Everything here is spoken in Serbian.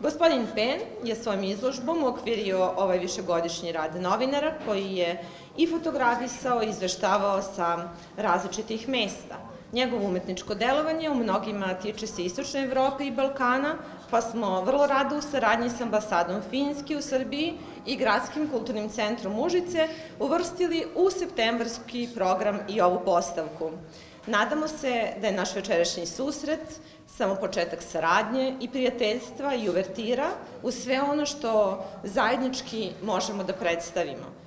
Gospodin Pen je svojom izložbom uokvirio ovaj višegodišnji rad novinara koji je i fotografisao i izveštavao sa različitih mesta. Njegovo umetničko delovanje u mnogima tiče se Istočne Evrope i Balkana, pa smo vrlo rado u saradnji sa ambasadom Finjske u Srbiji i Gradskim kulturnim centrom Užice uvrstili u septembarski program i ovu postavku. Nadamo se da je naš večerašnji susret samo početak saradnje i prijateljstva i uvertira u sve ono što zajednički možemo da predstavimo.